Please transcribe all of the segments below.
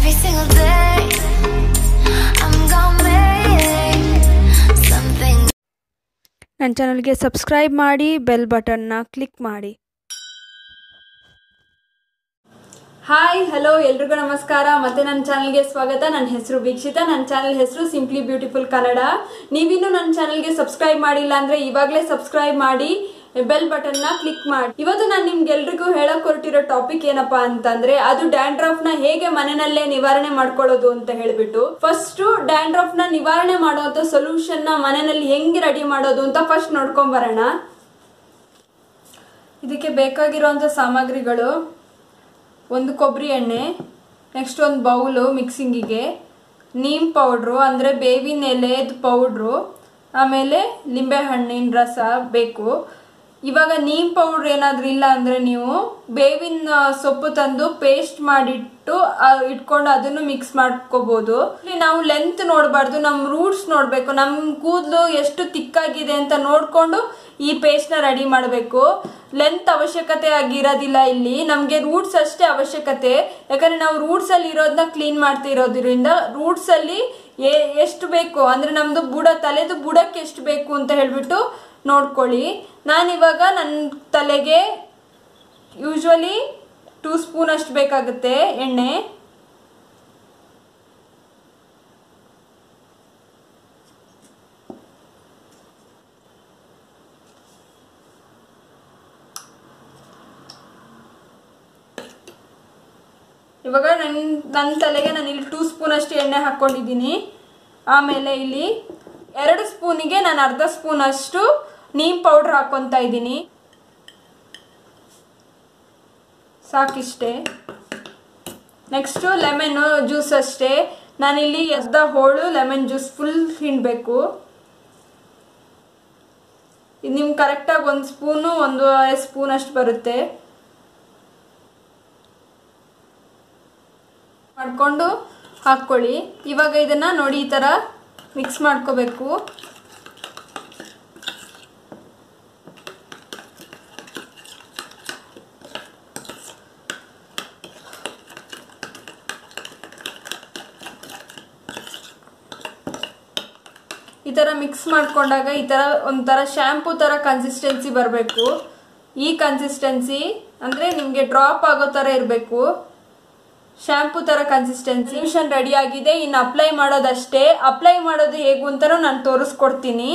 every single day. I'm gonna make something. ನನ್ನ ಚಾನಲ್ಗೆ subscribe ಮಾಡಿ, ಬೆಲ್ ಬಟನ್ನ ಕ್ಲಿಕ್ ಮಾಡಿ. ಹಾಯ್ ಹಲೋ ಎಲ್ರಿಗೂ ನಮಸ್ಕಾರ. ಮತ್ತೆ ನನ್ನ ಚಾನಲ್ಗೆ ಸ್ವಾಗತ. ನನ್ನ ಹೆಸರು ವೀಕ್ಷಿತಾ. ನನ್ನ ಚಾನಲ್ ಹೆಸರು ಸಿಂಪ್ಲಿ ಬ್ಯೂಟಿಫುಲ್ ಕನ್ನಡ. ನೀವಿನ್ನೂ ನನ್ನ ಚಾನಲ್ಗೆ ಸಬ್ಸ್ಕ್ರೈಬ್ ಮಾಡಿಲ್ಲ ಅಂದ್ರೆ ಇವಾಗಲೇ ಸಬ್ಸ್ಕ್ರೈಬ್ ಮಾಡಿ, ಬೆಲ್ ಬಟನ್ನ ಕ್ಲಿಕ್ ಮಾಡಿ. ಇವತ್ತು ನಾನು ನಿಮ್ಗೆಲ್ರಿಗೂ ಹೇಳಕ್ ಹೊರಟಿರೋ ಟಾಪಿಕ್ ಏನಪ್ಪಾ ಅಂತಂದ್ರೆ ಅದು ಡ್ಯಾಂಡ್ರಫ್ ನ ಹೇಗೆ ಮನೆಯಲ್ಲೇ ನಿವಾರಣೆ ಮಾಡ್ಕೊಳ್ಳೋದು ಅಂತ ಹೇಳ್ಬಿಟ್ಟು. ಫಸ್ಟ್ ಡ್ಯಾಂಡ್ರಫ್ ನ ನಿವಾರಣೆ ಮಾಡುವಂತ ಸೊಲ್ಯೂಷನ್ ನ ಮನೆಯಲ್ಲಿ ಹೆಂಗೆ ರೆಡಿ ಮಾಡೋದು ಅಂತ ಫಸ್ಟ್ ನೋಡ್ಕೊಂಡ್ ಬರೋಣ. ಇದಕ್ಕೆ ಬೇಕಾಗಿರುವಂತ ಸಾಮಗ್ರಿಗಳು: ಒಂದು ಕೊಬ್ಬರಿ ಎಣ್ಣೆ, ನೆಕ್ಸ್ಟ್ ಒಂದು ಬೌಲು ಮಿಕ್ಸಿಂಗಿಗೆ, ನೀಮ್ ಪೌಡ್ರು ಅಂದರೆ ಬೇವಿನ ಎಲೆದು ಪೌಡ್ರು, ಆಮೇಲೆ ಲಿಂಬೆ ಹಣ್ಣಿನ ರಸ ಬೇಕು. ಇವಾಗ ನೀಮ್ ಪೌಡ್ರ್ ಏನಾದರೂ ಇಲ್ಲ ಅಂದರೆ ನೀವು ಬೇವಿನ ಸೊಪ್ಪು ತಂದು ಪೇಸ್ಟ್ ಮಾಡಿಟ್ಟು ಇಟ್ಕೊಂಡು ಅದನ್ನು ಮಿಕ್ಸ್ ಮಾಡ್ಕೋಬೋದು. ನಾವು ಲೆಂತ್ ನೋಡಬಾರ್ದು, ನಮ್ಮ ರೂಟ್ಸ್ ನೋಡಬೇಕು. ನಮ್ಮ ಕೂದಲು ಎಷ್ಟು ತಿಕ್ಕಾಗಿದೆ ಅಂತ ನೋಡಿಕೊಂಡು ಈ ಪೇಸ್ಟ್ನ ರೆಡಿ ಮಾಡಬೇಕು. ಲೆಂತ್ ಅವಶ್ಯಕತೆ ಆಗಿರೋದಿಲ್ಲ, ಇಲ್ಲಿ ನಮಗೆ ರೂಟ್ಸ್ ಅಷ್ಟೇ ಅವಶ್ಯಕತೆ. ಯಾಕಂದರೆ ನಾವು ರೂಟ್ಸಲ್ಲಿ ಇರೋದನ್ನ ಕ್ಲೀನ್ ಮಾಡ್ತಿರೋದ್ರಿಂದ ರೂಟ್ಸಲ್ಲಿ ಎಷ್ಟು ಬೇಕು ಅಂದರೆ ನಮ್ಮದು ತಲೆದು ಬುಡಕ್ಕೆ ಎಷ್ಟು ಬೇಕು ಅಂತ ಹೇಳ್ಬಿಟ್ಟು ನೋಡ್ಕೊಳ್ಳಿ. ನಾನಿವಾಗ ನನ್ನ ತಲೆಗೆ ಯೂಶ್ವಲಿ 2 ಸ್ಪೂನ್ ಅಷ್ಟು ಬೇಕಾಗುತ್ತೆ ಎಣ್ಣೆ. ಇವಾಗ ನನ್ನ ತಲೆಗೆ ನಾನು ಇಲ್ಲಿ 2 ಸ್ಪೂನ್ ಅಷ್ಟು ಎಣ್ಣೆ ಹಾಕ್ಕೊಂಡಿದ್ದೀನಿ. ಆಮೇಲೆ ಇಲ್ಲಿ 2 ಸ್ಪೂನಿಗೆ ನಾನು ಅರ್ಧ ಸ್ಪೂನ್ ಅಷ್ಟು ನೀಮ್ ಪೌಡ್ರ್ ಹಾಕ್ಕೊತಾ ಇದ್ದೀನಿ. ಸಾಕಿಷ್ಟೇ. ನೆಕ್ಸ್ಟು ಲೆಮನ್ ಜ್ಯೂಸ್ ಅಷ್ಟೇ. ನಾನಿಲ್ಲಿ ಅರ್ಧ ಹೋಳು ಲೆಮನ್ ಜ್ಯೂಸ್ ಫುಲ್ ಹಿಂಡಬೇಕು. ಇದು ನಿಮ್ಗೆ ಕರೆಕ್ಟಾಗಿ 1 ಸ್ಪೂನು 1.5 ಸ್ಪೂನ್ ಅಷ್ಟು ಬರುತ್ತೆ. ಮಾಡಿಕೊಂಡು ಹಾಕ್ಕೊಳ್ಳಿ. ಇವಾಗ ಇದನ್ನು ನೋಡಿ ಈ ಥರ ಮಿಕ್ಸ್ ಮಾಡ್ಕೋಬೇಕು. ಈ ಥರ ಮಿಕ್ಸ್ ಮಾಡ್ಕೊಂಡಾಗ ಈ ಥರ ಒಂಥರ ಶ್ಯಾಂಪೂ ಥರ ಕನ್ಸಿಸ್ಟೆನ್ಸಿ ಬರಬೇಕು. ಈ ಕನ್ಸಿಸ್ಟೆನ್ಸಿ ಅಂದರೆ ನಿಮಗೆ ಡ್ರಾಪ್ ಆಗೋ ಥರ ಇರಬೇಕು. ಶ್ಯಾಂಪೂ ಥರ ಕನ್ಸಿಸ್ಟೆನ್ಸಿ. ಸೊಲ್ಯೂಷನ್ ರೆಡಿ ಆಗಿದೆ. ಇನ್ನು ಅಪ್ಲೈ ಮಾಡೋದಷ್ಟೇ. ಅಪ್ಲೈ ಮಾಡೋದು ಹೇಗೂ ಅಂತಲೂ ನಾನು ತೋರಿಸ್ಕೊಡ್ತೀನಿ.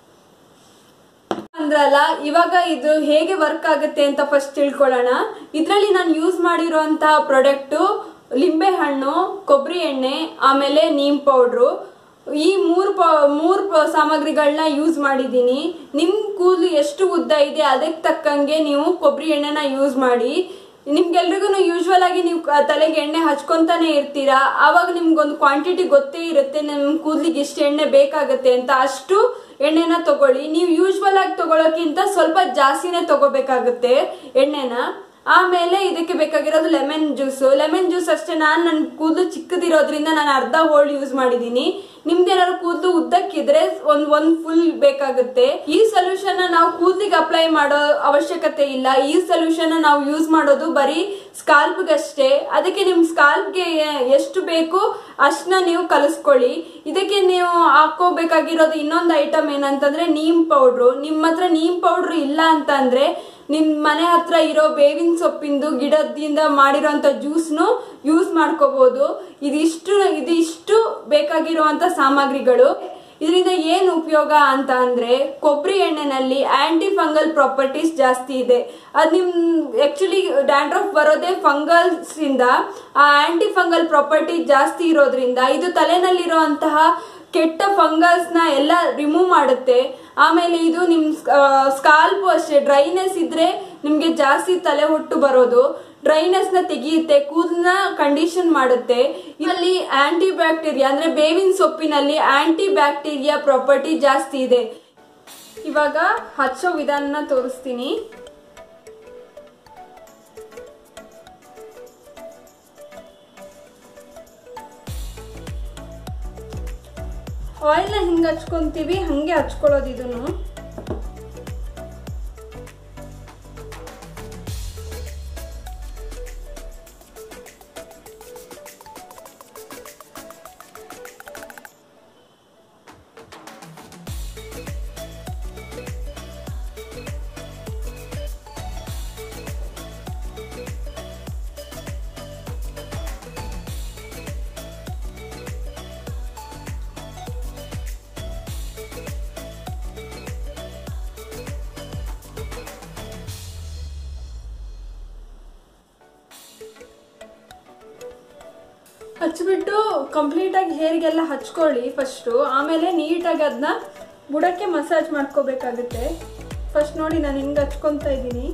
ಅಂದ್ರಲ್ಲ, ಇವಾಗ ಇದು ಹೇಗೆ ವರ್ಕ್ ಆಗುತ್ತೆ ಅಂತ ಫಸ್ಟ್ ತಿಳ್ಕೊಳ್ಳೋಣ. ಇದರಲ್ಲಿ ನಾನು ಯೂಸ್ ಮಾಡಿರೋಂತಹ ಪ್ರಾಡಕ್ಟು ಲಿಂಬೆ ಹಣ್ಣು, ಕೊಬ್ಬರಿ ಎಣ್ಣೆ, ಆಮೇಲೆ ನೀಮ್ ಪೌಡ್ರು. ಈ ಮೂರು ಸಾಮಗ್ರಿಗಳನ್ನ ಯೂಸ್ ಮಾಡಿದ್ದೀನಿ. ನಿಮ್ಮ ಕೂದಲು ಎಷ್ಟು ಉದ್ದ ಇದೆ ಅದಕ್ಕೆ ತಕ್ಕಂಗೆ ನೀವು ಕೊಬ್ಬರಿ ಎಣ್ಣೆನ ಯೂಸ್ ಮಾಡಿ. ನಿಮ್ಗೆಲ್ರಿಗೂ ಯೂಶ್ವಲ್ ಆಗಿ ನೀವು ತಲೆಗೆ ಎಣ್ಣೆ ಹಚ್ಕೊತಾನೆ ಇರ್ತೀರಾ. ಆವಾಗ ನಿಮ್ಗೊಂದು ಕ್ವಾಂಟಿಟಿ ಗೊತ್ತೇ ಇರುತ್ತೆ, ನಿಮ್ಮ ಕೂದಲಿಗೆ ಇಷ್ಟು ಎಣ್ಣೆ ಬೇಕಾಗುತ್ತೆ ಅಂತ. ಅಷ್ಟು ಎಣ್ಣೆನ ತಗೊಳ್ಳಿ. ನೀವು ಯೂಶ್ವಲ್ ಆಗಿ ತಗೊಳ್ಳೋಕ್ಕಿಂತ ಸ್ವಲ್ಪ ಜಾಸ್ತಿನೇ ತಗೋಬೇಕಾಗುತ್ತೆ ಎಣ್ಣೆನ. ಆಮೇಲೆ ಇದಕ್ಕೆ ಬೇಕಾಗಿರೋದು ಲೆಮನ್ ಜ್ಯೂಸು. ಲೆಮನ್ ಜ್ಯೂಸ್ ಅಷ್ಟೇ. ನನ್ನ ಕೂದಲು ಚಿಕ್ಕದಿರೋದ್ರಿಂದ ನಾನು ಅರ್ಧ ಹೋಳು ಯೂಸ್ ಮಾಡಿದ್ದೀನಿ. ನಿಮ್ದೇನಾದ್ರು ಕೂದಲು ಉದ್ದಕ್ಕಿದ್ರೆ ಒಂದು ಫುಲ್ ಬೇಕಾಗುತ್ತೆ. ಈ ಸೊಲ್ಯೂಷನ್ ನಾವು ಕೂದಲಿಗೆ ಅಪ್ಲೈ ಮಾಡೋ ಅವಶ್ಯಕತೆ ಇಲ್ಲ. ಈ ಸೊಲ್ಯೂಷನ್ ನಾವು ಯೂಸ್ ಮಾಡೋದು ಬರೀ ಸ್ಕಾಲ್ಪ್ಗಷ್ಟೇ. ಅದಕ್ಕೆ ನಿಮ್ ಸ್ಕಾಲ್ಪ್ಗೆ ಎಷ್ಟು ಬೇಕು ಅಷ್ಟನ್ನ ನೀವು ಕಲಿಸ್ಕೊಳ್ಳಿ. ಇದಕ್ಕೆ ನೀವು ಹಾಕೋಬೇಕಾಗಿರೋದು ಇನ್ನೊಂದು ಐಟಮ್ ಏನಂತಂದ್ರೆ ನೀಮ್ ಪೌಡ್ರು. ನಿಮ್ಮ ಹತ್ರ ನೀಮ್ ಪೌಡ್ರು ಇಲ್ಲ ಅಂತಂದ್ರೆ ನಿಮ್ಮ ಮನೆ ಹತ್ರ ಇರೋ ಬೇವಿನ ಸೊಪ್ಪಿಂದು ಗಿಡದಿಂದ ಮಾಡಿರೋಂಥ ಜ್ಯೂಸ್ನು ಯೂಸ್ ಮಾಡ್ಕೋಬಹುದು. ಇದಿಷ್ಟು ಬೇಕಾಗಿರುವಂತ ಸಾಮಗ್ರಿಗಳು. ಇದರಿಂದ ಏನು ಉಪಯೋಗ ಅಂತ ಅಂದ್ರೆ ಕೊಬ್ಬರಿ ಎಣ್ಣೆನಲ್ಲಿ ಆಂಟಿ ಫಂಗಲ್ ಪ್ರಾಪರ್ಟೀಸ್ ಜಾಸ್ತಿ ಇದೆ. ಅದು ನಿಮ್ ಆಕ್ಚುಲಿ ಡ್ಯಾಂಡ್ರಫ್ ಬರೋದೇ ಫಂಗಲ್ಸ್ ಇಂದ. ಆ ಆಂಟಿ ಫಂಗಲ್ ಪ್ರಾಪರ್ಟಿ ಜಾಸ್ತಿ ಇರೋದ್ರಿಂದ ಇದು ತಲೆನಲ್ಲಿರುವಂತಹ ಕೆಟ್ಟ ಫಂಗಲ್ಸ್ ನ ಎಲ್ಲ ರಿಮೂವ್ ಮಾಡುತ್ತೆ. ಆಮೇಲೆ ಇದು ನಿಮ್ ಸ್ಕಾಲ್ಪ್ ಅಷ್ಟೇ. ಡ್ರೈನೆಸ್ ಇದ್ರೆ ನಿಮ್ಗೆ ಜಾಸ್ತಿ ತಲೆ ಹೊಟ್ಟು ಬರೋದು. ಡ್ರೈನೆಸ್ ನ ತೆಗೆಯುತ್ತೆ, ಕೂದಲನ್ನ ಕಂಡೀಷನ್ ಮಾಡುತ್ತೆ. ಇಲ್ಲಿ ಆಂಟಿ ಬ್ಯಾಕ್ಟೀರಿಯಾ ಅಂದ್ರೆ ಬೇವಿನ ಸೊಪ್ಪಿನಲ್ಲಿ ಆಂಟಿ ಬ್ಯಾಕ್ಟೀರಿಯಾ ಪ್ರಾಪರ್ಟಿ ಜಾಸ್ತಿ ಇದೆ. ಇವಾಗ ಹಚ್ಚೋ ವಿಧಾನ ತೋರಿಸ್ತೀನಿ. ಆಯಿಲ್ನ ಹಿಂಗೆ ಹಚ್ಕೊಂತೀವಿ, ಹಂಗೆ ಹಚ್ಕೊಳ್ಳೋದು ಇದನ್ನು. ಹಚ್ಚಿಬಿಟ್ಟು ಕಂಪ್ಲೀಟಾಗಿ ಹೇರಿಗೆಲ್ಲ ಹಚ್ಕೊಳ್ಳಿ ಫಸ್ಟು. ಆಮೇಲೆ ನೀಟಾಗಿ ಅದನ್ನ ಬುಡಕ್ಕೆ ಮಸಾಜ್ ಮಾಡ್ಕೋಬೇಕಾಗುತ್ತೆ. ಫಸ್ಟ್ ನೋಡಿ ನಾನು ಹಿಂಗೆ ಹಚ್ಕೊತಾ ಇದ್ದೀನಿ.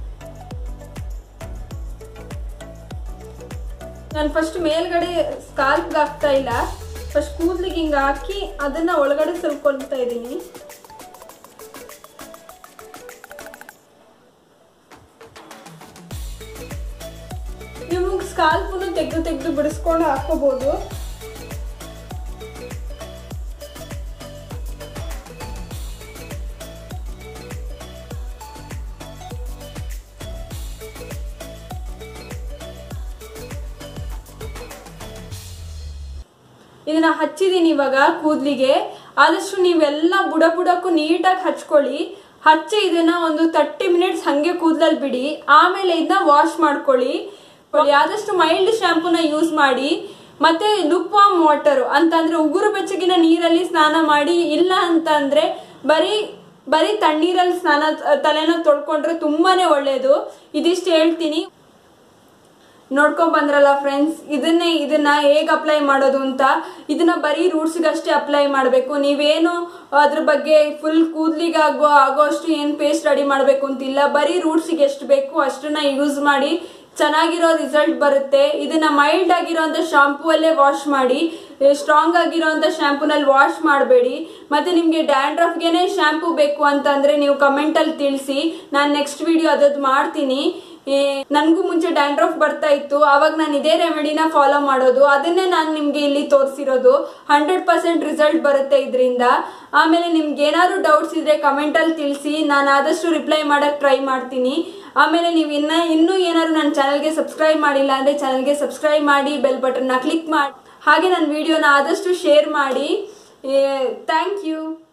ನಾನು ಫಸ್ಟ್ ಮೇಲ್ಗಡೆ ಸ್ಕಾಲ್ಪ್ಗೆ ಹಾಕ್ತಾ ಇಲ್ಲ, ಫಸ್ಟ್ ಕೂದಲಿಗೆ ಹಿಂಗೆ ಹಾಕಿ ಅದನ್ನು ಒಳಗಡೆ ಸಲ್ಕೊಳ್ತಾ ಇದ್ದೀನಿ. ನೀವು ಸ್ಕಾಲ್ಪನ್ನು ತೆಗೆದು ಬಿಡಿಸ್ಕೊಂಡು ಹಾಕೋಬಹುದು. ಇದನ್ನ ಹಚ್ಚಿದೀನಿ ಇವಾಗ ಕೂದಲಿಗೆ. ಆದಷ್ಟು ನೀವೆಲ್ಲ ಬುಡಕ್ಕೂ ನೀಟಾಗಿ ಹಚ್ಕೊಳ್ಳಿ. ಹಚ್ಚಿ ಇದನ್ನ ಒಂದು 30 ಮಿನಿಟ್ಸ್ ಹಂಗೆ ಕೂದಲಲ್ಲಿ ಬಿಡಿ. ಆಮೇಲೆ ಇದನ್ನ ವಾಶ್ ಮಾಡ್ಕೊಳ್ಳಿ. ಆದಷ್ಟು ಮೈಲ್ಡ್ ಶಾಂಪೂನ ಯೂಸ್ ಮಾಡಿ. ಮತ್ತೆ ಲುಕ್ ವಾರ್ಮ್ ವಾಟರ್ ಅಂತಂದ್ರೆ ಉಗುರು ಬೆಚ್ಚಗಿನ ನೀರಲ್ಲಿ ಸ್ನಾನ ಮಾಡಿ. ಇಲ್ಲ ಅಂತಂದ್ರೆ ಬರೀ ತಣ್ಣೀರಲ್ಲಿ ತಲೆನ ತೊಳ್ಕೊಂಡ್ರೆ ತುಂಬಾನೇ ಒಳ್ಳೇದು. ಇದಿಷ್ಟು ಹೇಳ್ತೀನಿ. ನೋಡ್ಕೊಂಡ್ ಬಂದ್ರಲ್ಲ ಫ್ರೆಂಡ್ಸ್, ಇದನ್ನ ಹೇಗೆ ಅಪ್ಲೈ ಮಾಡೋದು ಅಂತ. ಇದನ್ನ ಬರೀ ರೂಟ್ಸ್ಗಷ್ಟೇ ಅಪ್ಲೈ ಮಾಡಬೇಕು. ನೀವೇನು ಅದ್ರ ಬಗ್ಗೆ ಫುಲ್ ಕೂದಲಿಗೆ ಆಗೋ ಅಷ್ಟು ಏನು ಪೇಸ್ಟ್ ರೆಡಿ ಮಾಡಬೇಕು ಅಂತಿಲ್ಲ. ಬರೀ ರೂಟ್ಸಿಗೆ ಎಷ್ಟು ಬೇಕು ಅಷ್ಟನ್ನ ಯೂಸ್ ಮಾಡಿ, ಚೆನ್ನಾಗಿರೋ ರಿಸಲ್ಟ್ ಬರುತ್ತೆ. ಇದನ್ನ ಮೈಲ್ಡ್ ಆಗಿರೋಂಥ ಶಾಂಪೂ ಅಲ್ಲೇ ವಾಶ್ ಮಾಡಿ. ಸ್ಟ್ರಾಂಗ್ ಆಗಿರೋಂಥ ಶಾಂಪೂನಲ್ಲಿ ವಾಶ್ ಮಾಡಬೇಡಿ. ಮತ್ತೆ ನಿಮಗೆ ಡ್ಯಾಂಡ್ರಫ್ಗೆನೆ ಶಾಂಪೂ ಬೇಕು ಅಂತಂದ್ರೆ ನೀವು ಕಮೆಂಟಲ್ಲಿ ತಿಳಿಸಿ. ನಾನು ನೆಕ್ಸ್ಟ್ ವಿಡಿಯೋ ಅದದ್ದು ಮಾಡ್ತೀನಿ. ನನಗೂ ಮುಂಚೆ ಡ್ಯಾಂಡ್ರಫ್ ಬರ್ತಾ ಇತ್ತು, ಅವಾಗ ನಾನು ಇದೇ ರೆಮಿಡಿನ ಫಾಲೋ ಮಾಡೋದು. ಅದನ್ನೇ ನಾನು ನಿಮ್ಗೆ ಇಲ್ಲಿ ತೋರಿಸಿರೋದು. 100% ರಿಸಲ್ಟ್ ಬರುತ್ತೆ ಇದರಿಂದ. ಆಮೇಲೆ ನಿಮ್ಗೆ ಏನಾದ್ರು ಡೌಟ್ಸ್ ಇದ್ರೆ ಕಮೆಂಟಲ್ಲಿ ತಿಳಿಸಿ, ನಾನು ಆದಷ್ಟು ರಿಪ್ಲೈ ಮಾಡಕ್ಕೆ ಟ್ರೈ ಮಾಡ್ತೀನಿ. ಆಮೇಲೆ ನೀವು ಇನ್ನೂ ಏನಾದ್ರು ನನ್ನ ಚಾನಲ್ಗೆ ಸಬ್ಸ್ಕ್ರೈಬ್ ಮಾಡಿಲ್ಲ ಅಂದ್ರೆ ಚಾನಲ್ಗೆ ಸಬ್ಸ್ಕ್ರೈಬ್ ಮಾಡಿ, ಬೆಲ್ ಬಟನ್ನ ಕ್ಲಿಕ್ ಮಾಡಿ. ಹಾಗೆ ನನ್ನ ವಿಡಿಯೋನ ಆದಷ್ಟು ಶೇರ್ ಮಾಡಿ. Thank you.